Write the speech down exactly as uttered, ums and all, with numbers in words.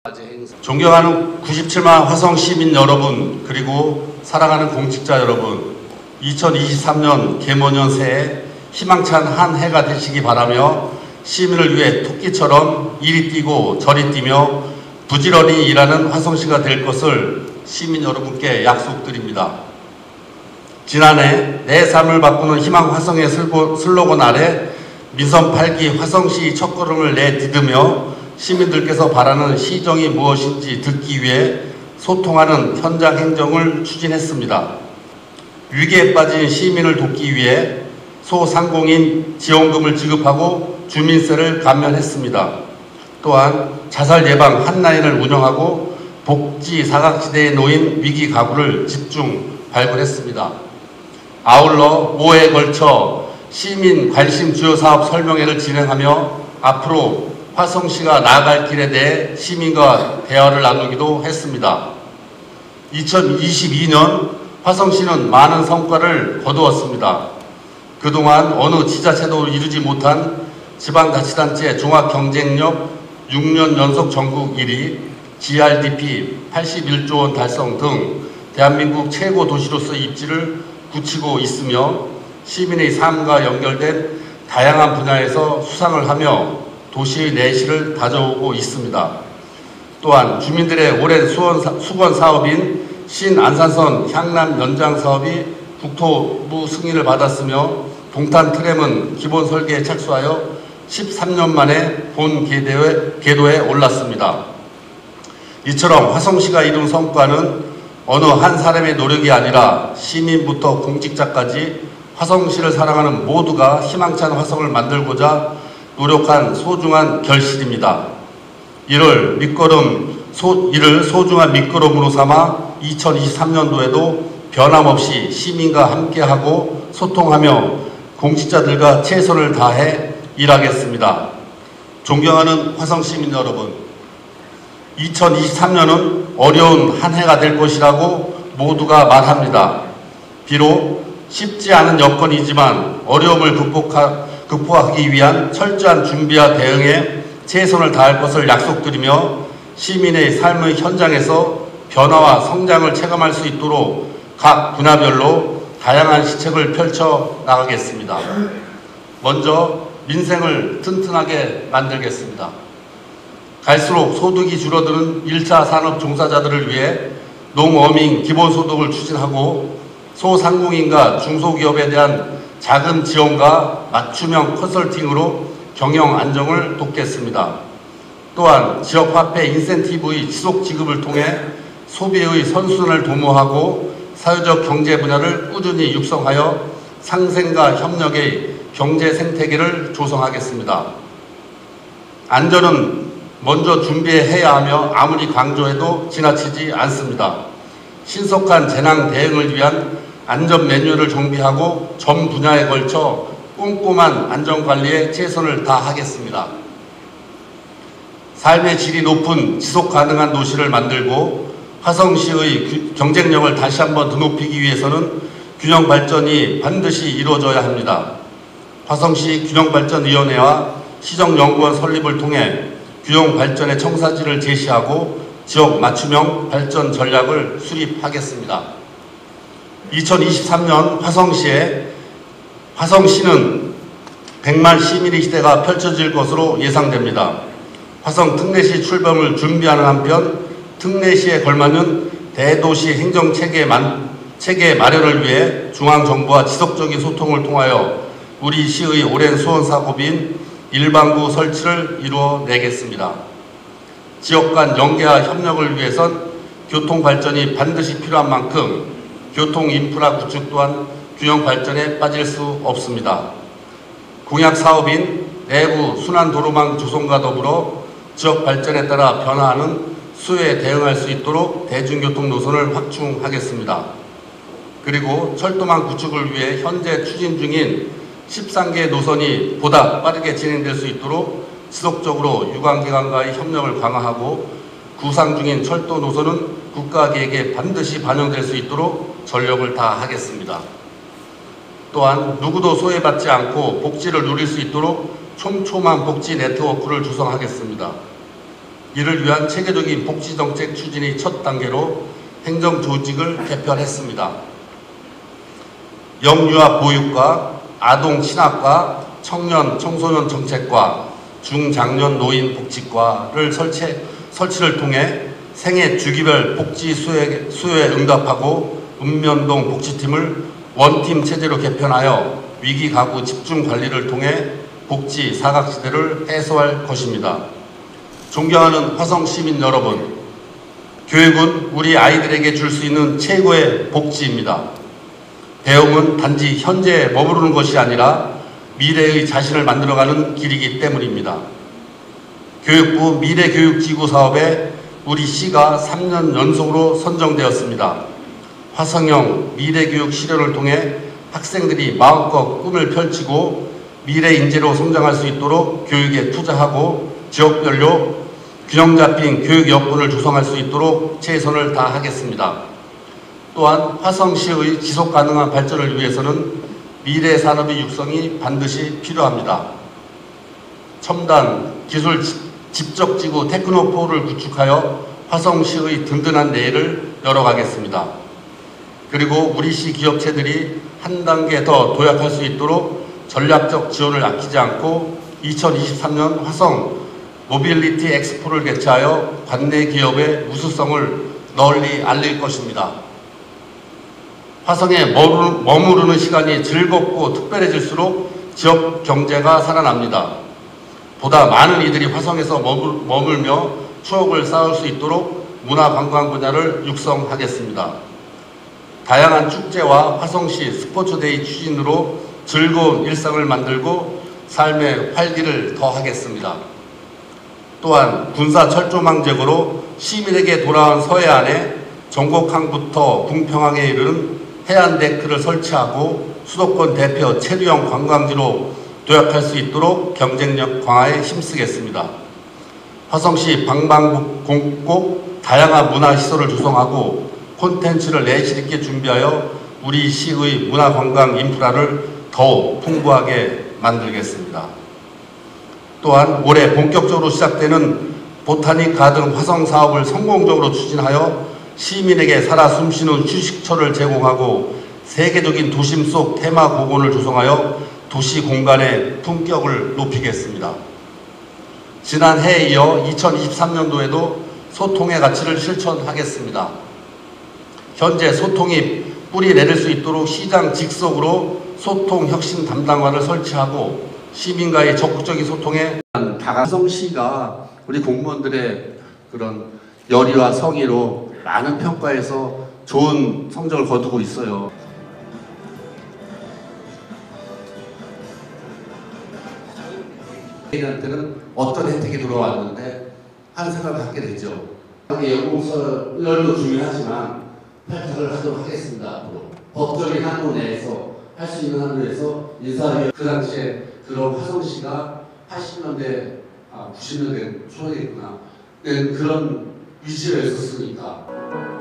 존경하는 구십칠만 화성 시민 여러분, 그리고 사랑하는 공직자 여러분, 이천이십삼 년 개모년 새해 희망찬 한 해가 되시기 바라며 시민을 위해 토끼처럼 이리 뛰고 저리 뛰며 부지런히 일하는 화성시가 될 것을 시민 여러분께 약속드립니다. 지난해 내 삶을 바꾸는 희망 화성의 슬로건 아래 민선 팔 기 화성시 첫걸음을 내디디며 시민들께서 바라는 시정이 무엇인지 듣기 위해 소통하는 현장 행정을 추진했습니다. 위기에 빠진 시민을 돕기 위해 소상공인 지원금을 지급하고 주민세를 감면했습니다. 또한 자살 예방 핫라인을 운영하고 복지 사각지대에 놓인 위기 가구를 집중 발굴했습니다. 아울러 오 회에 걸쳐 시민 관심 주요 사업 설명회를 진행하며 앞으로 화성시가 나아갈 길에 대해 시민과 대화를 나누기도 했습니다. 이천이십이 년 화성시는 많은 성과를 거두었습니다. 그동안 어느 지자체도 이루지 못한 지방자치단체 종합경쟁력 육 년 연속 전국 일 위, 지 알 디 피 팔십일 조 원 달성 등 대한민국 최고 도시로서의 입지를 굳히고 있으며 시민의 삶과 연결된 다양한 분야에서 수상을 하며 도시의 내실을 다져오고 있습니다. 또한 주민들의 오랜 수원, 수건 사업인 신안산선 향남 연장 사업이 국토부 승인을 받았으며 동탄 트램은 기본 설계에 착수하여 십삼 년 만에 본 궤도에, 궤도에 올랐습니다. 이처럼 화성시가 이룬 성과는 어느 한 사람의 노력이 아니라 시민부터 공직자까지 화성시를 사랑하는 모두가 희망찬 화성을 만들고자 노력한 소중한 결실입니다. 이를 밑거름, 소, 이를 소중한 밑거름으로 삼아 이천이십삼 년도에도 변함없이 시민과 함께하고 소통하며 공직자들과 최선을 다해 일하겠습니다. 존경하는 화성시민 여러분, 이천이십삼 년은 어려운 한 해가 될 것이라고 모두가 말합니다. 비록 쉽지 않은 여건이지만 어려움을 극복하, 극복하기 위한 철저한 준비와 대응에 최선을 다할 것을 약속드리며 시민의 삶의 현장에서 변화와 성장을 체감할 수 있도록 각 분야별로 다양한 시책을 펼쳐 나가겠습니다. 먼저 민생을 튼튼하게 만들겠습니다. 갈수록 소득이 줄어드는 일 차 산업 종사자들을 위해 농어민 기본소득을 추진하고 소상공인과 중소기업에 대한 자금 지원과 맞춤형 컨설팅으로 경영 안정을 돕겠습니다. 또한 지역화폐 인센티브의 지속 지급을 통해 소비의 선순환을 도모하고 사회적 경제 분야를 꾸준히 육성하여 상생과 협력의 경제 생태계를 조성하겠습니다. 안전은 먼저 준비해야 하며 아무리 강조해도 지나치지 않습니다. 신속한 재난 대응을 위한 안전 매뉴얼을 정비하고 전 분야에 걸쳐 꼼꼼한 안전관리에 최선을 다하겠습니다. 삶의 질이 높은 지속가능한 도시를 만들고 화성시의 경쟁력을 다시 한번 더 높이기 위해서는 균형발전이 반드시 이루어져야 합니다. 화성시 균형발전위원회와 시정연구원 설립을 통해 균형발전의 청사진을 제시하고 지역 맞춤형 발전 전략을 수립하겠습니다. 이천이십삼 년 화성시에 화성시는 백만 시민의 시대가 펼쳐질 것으로 예상됩니다. 화성 특례시 출범을 준비하는 한편 특례시에 걸맞는 대도시 행정체계 만, 체계 마련을 위해 중앙정부와 지속적인 소통을 통하여 우리 시의 오랜 소원사업인 일반구 설치를 이루어내겠습니다. 지역 간 연계와 협력을 위해선 교통발전이 반드시 필요한 만큼 교통 인프라 구축 또한 균형 발전에 빠질 수 없습니다. 공약 사업인 내부 순환도로망 조성과 더불어 지역 발전에 따라 변화하는 수요에 대응할 수 있도록 대중교통 노선을 확충하겠습니다. 그리고 철도망 구축을 위해 현재 추진 중인 십삼 개 노선이 보다 빠르게 진행될 수 있도록 지속적으로 유관기관과의 협력을 강화하고 구상 중인 철도 노선은 국가계획에 반드시 반영될 수 있도록 전력을 다하겠습니다. 또한 누구도 소외받지 않고 복지를 누릴 수 있도록 촘촘한 복지 네트워크를 조성하겠습니다. 이를 위한 체계적인 복지정책 추진이 첫 단계로 행정조직을 개편했습니다. 영유아 보육과 아동 친학과 청년 청소년 정책과 중장년 노인 복지과를 설치, 설치를 통해 생애 주기별 복지 수요에, 수요에 응답하고 읍면동 복지팀을 원팀 체제로 개편하여 위기 가구 집중 관리를 통해 복지 사각지대를 해소할 것입니다. 존경하는 화성 시민 여러분, 교육은 우리 아이들에게 줄 수 있는 최고의 복지입니다. 배움은 단지 현재에 머무르는 것이 아니라 미래의 자신을 만들어가는 길이기 때문입니다. 교육부 미래교육지구 사업에 우리 시가 삼 년 연속으로 선정되었습니다. 화성형 미래교육 실현을 통해 학생들이 마음껏 꿈을 펼치고 미래 인재로 성장할 수 있도록 교육에 투자하고 지역별로 균형 잡힌 교육 여건을 조성할 수 있도록 최선을 다하겠습니다. 또한 화성시의 지속 가능한 발전을 위해서는 미래 산업의 육성이 반드시 필요합니다. 첨단 기술 집적지구 테크노포를 구축하여 화성시의 든든한 내일을 열어가겠습니다. 그리고 우리 시 기업체들이 한 단계 더 도약할 수 있도록 전략적 지원을 아끼지 않고 이천이십삼 년 화성 모빌리티 엑스포를 개최하여 관내 기업의 우수성을 널리 알릴 것입니다. 화성에 머무르는 시간이 즐겁고 특별해질수록 지역 경제가 살아납니다. 보다 많은 이들이 화성에서 머물며 추억을 쌓을 수 있도록 문화관광 분야를 육성하겠습니다. 다양한 축제와 화성시 스포츠데이 추진으로 즐거운 일상을 만들고 삶의 활기를 더하겠습니다. 또한 군사철조망적으로 시민에게 돌아온 서해안에 전곡항부터 궁평항에 이르는 해안데크를 설치하고 수도권 대표 체류형 관광지로 도약할 수 있도록 경쟁력 강화에 힘쓰겠습니다. 화성시 방방곡곡 다양한 문화시설을 조성하고 콘텐츠를 내실 있게 준비하여 우리 시의 문화관광 인프라를 더욱 풍부하게 만들겠습니다. 또한 올해 본격적으로 시작되는 보타닉 가든 화성 사업을 성공적으로 추진하여 시민에게 살아 숨쉬는 휴식처를 제공하고 세계적인 도심 속 테마 공원을 조성하여 도시 공간의 품격을 높이겠습니다. 지난해에 이어 이천이십삼 년도에도 소통의 가치를 실천하겠습니다. 현재 소통이 뿌리 내릴 수 있도록 시장 직속으로 소통 혁신 담당관을 설치하고 시민과의 적극적인 소통에 화성시가 우리 공무원들의 그런 열의와 성의로 많은 평가에서 좋은 성적을 거두고 있어요. 저희한테는 어떤 혜택이 들어왔는데 하는 생각을 갖게 되죠. 연공서열도 중요하지만 탈탁을 하도록 하겠습니다. 앞으로 법적인 한도 내에서 할 수 있는 한도 내에서 인사위원 그 당시에 그런 화성시가 팔십 년대 아 구십 년대 초에있구나 그런 위치에 있었으니까